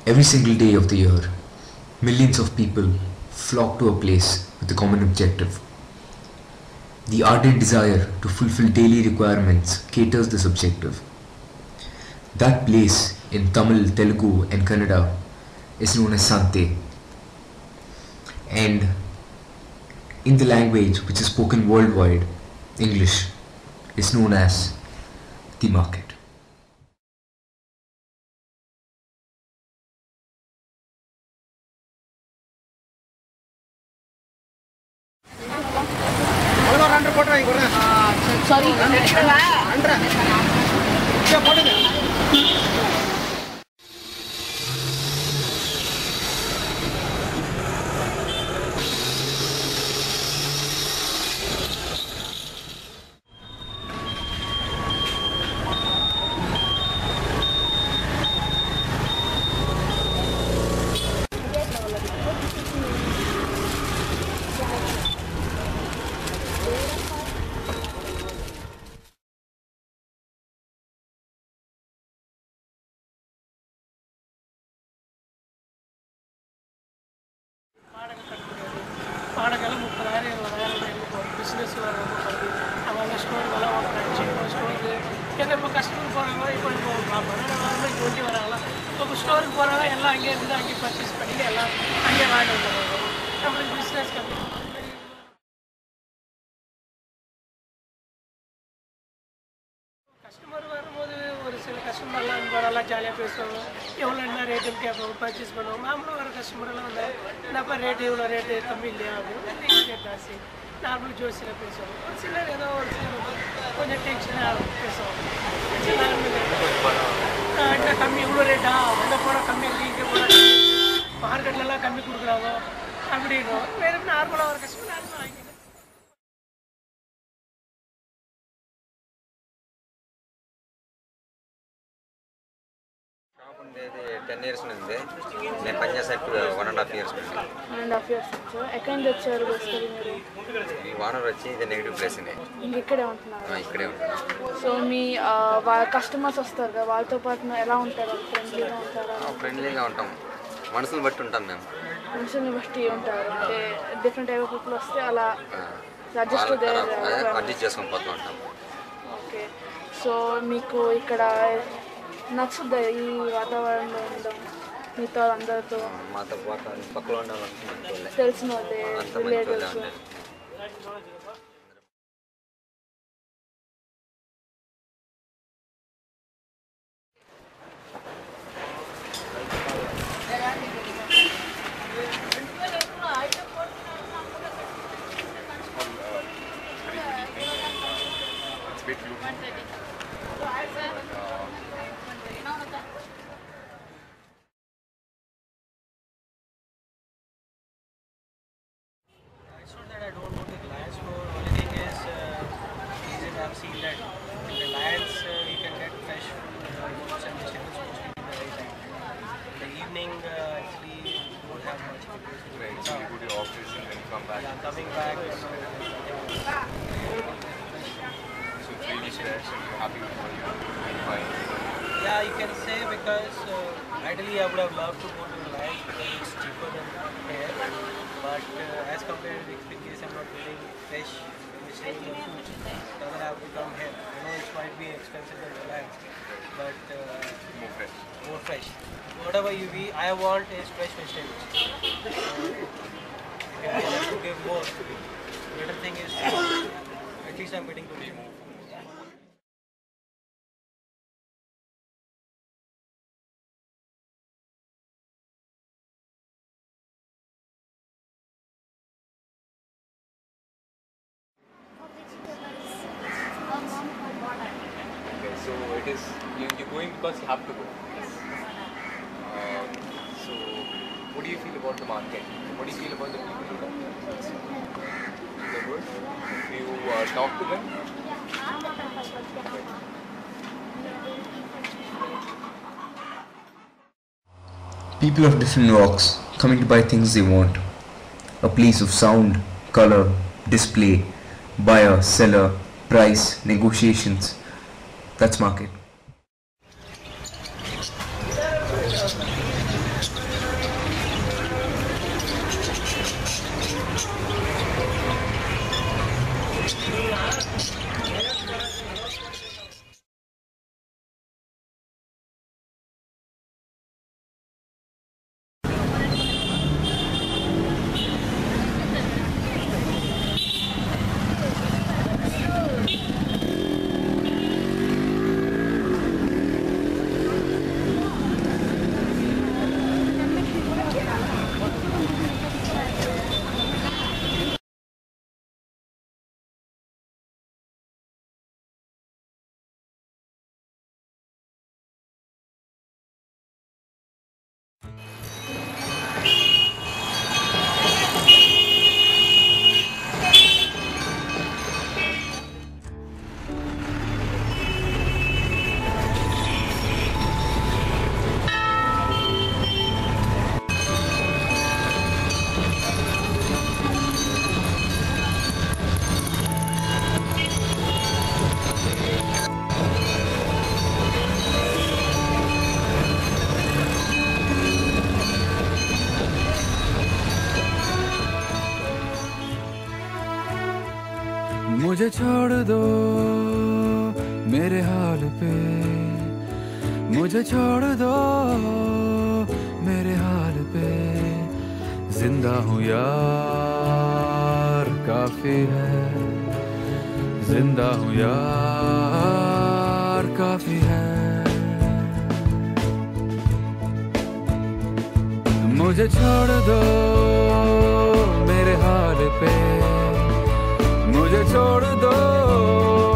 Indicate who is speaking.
Speaker 1: Every single day of the year, millions of people flock to a place with a common objective. The ardent desire to fulfill daily requirements caters this objective. That place in Tamil, Telugu and Kannada is known as Sante, and in the language which is spoken worldwide, English, is known as the market.
Speaker 2: Sorry.
Speaker 3: பாடங்களை 30,000 70,000 business அவங்க store நல்லா open ஸ்டோருக்கு ஏன்னா இப்போ customer போகிறாங்களோ இப்போ பன்னெண்டு ஓட்டி வராங்களா இப்போ ஸ்டோருக்கு போகிறாங்க எல்லாம் அங்கேயே இருந்து அங்கேயே பர்ச்சேஸ் பண்ணி எல்லாம் அங்கேயே வாங்கி வந்துடுறாங்க நம்மளுக்கு பிஸ்னஸ் கம்மி. கஸ்டமர் வரும்போது ஒரு சில கஸ்டமர்லாம் நல்லா ஜாலியாக பேசுவாங்க, எவ்வளோ என்ன ரேட்டுன்னு கேட்பாங்க, பர்ச்சேஸ் பண்ணுவாங்க. நாமளும் வர கஸ்டமரெல்லாம் வந்து என்னப்பா ரேட்டு இவ்வளோ ரேட்டு கம்மி இல்லையா அப்படின்னு ரேட் ஜாஸ்தி நார்மல் ஜோசியில் பேசுவாங்க. ஒரு சிலர் ஏதோ ஒரு சிலர் கொஞ்சம் டென்ஷனாக பேசுவாங்க. என்ன கம்மி இவ்வளோ ரேட்டா அங்கே போனால் கம்மி இருக்குது, இங்கே போனால் மார்க்கெட்லலாம் கம்மி கொடுக்குறாங்க அப்படின்னு வேறு நார்மலாக ஒரு கஸ்டமர் நார்மலாக வாங்கி.
Speaker 4: షాప్ ఉండేది 10 years నుండి నేను పనిచేసేట్టు 1.5 years నుండి.
Speaker 2: 1.5 years ఎక్కడి నుంచి వచ్చారు బేసికలీ మీరు?
Speaker 4: ఈ ఓనర్ వచ్చి ఇది నెగిటివ్ ప్లేస్ అండి.
Speaker 2: ఇక్కడే ఉంటున్నారు?
Speaker 4: ఇక్కడే ఉంటున్నాను.
Speaker 2: సో మీ కస్టమర్స్ వస్తారు కదా, వాళ్ళతో పాటు ఎలా ఉంటారు? ఫ్రెండ్లీగా ఉంటారా?
Speaker 4: ఫ్రెండ్లీగా ఉంటాం, మనుషులు బట్టి ఉంటాం మేము.
Speaker 2: మనుషుల్ని బట్టి ఉంటారు అంటే డిఫరెంట్ టైప్ ఆఫ్ పీపుల్ వస్తే అలా
Speaker 4: అడ్జస్ట్ చేసుకొని పోతూ ఉంటాం.
Speaker 2: ఓకే, సో మీకు ఇక్కడ నచ్చుద్దా ఈ వాతావరణంలో ఉండడం మీతో అందరితో?
Speaker 4: మాతో పక్కలో ఉండాలంటే
Speaker 2: తెలిసిన వాళ్ళే relatives.
Speaker 3: I don't know the Reliance store. Only thing is, I've seen that in Reliance you can get fresh fruits and vegetables mostly in the right time. In the evening, actually, you don't have much because
Speaker 4: you go to your office and then come back.
Speaker 3: Yeah, coming back.
Speaker 4: So it's really fresh and you're happy with what you're buying.
Speaker 3: Yeah, you can say because ideally I would have loved to go to Reliance because it's cheaper than here. But as compared to the case, I'm not getting fresh vegetables or fruits. Doesn't have to come here. I know it might be expensive than Reliance, but
Speaker 4: More fresh.
Speaker 3: More fresh. Whatever I want is fresh vegetables. If you have to give more, the better thing is at least I'm getting to remove.
Speaker 4: Okay, so it is you're going because you have to go. So what do you feel about the market? What do you feel about the people who come? They're good. Do you talk to them?
Speaker 1: People of different walks coming to buy things they want. A place of sound, color, display, buyer, seller, price, negotiations. That's market.
Speaker 5: मुझे छोड़ दो मेरे हाल पे, मुझे छोड़ दो मेरे हाल पे। जिंदा हूँ यार काफी है, जिंदा हूँ यार काफी है। मुझे छोड़ दो मेरे हाल पे, मुझे छोड़ दो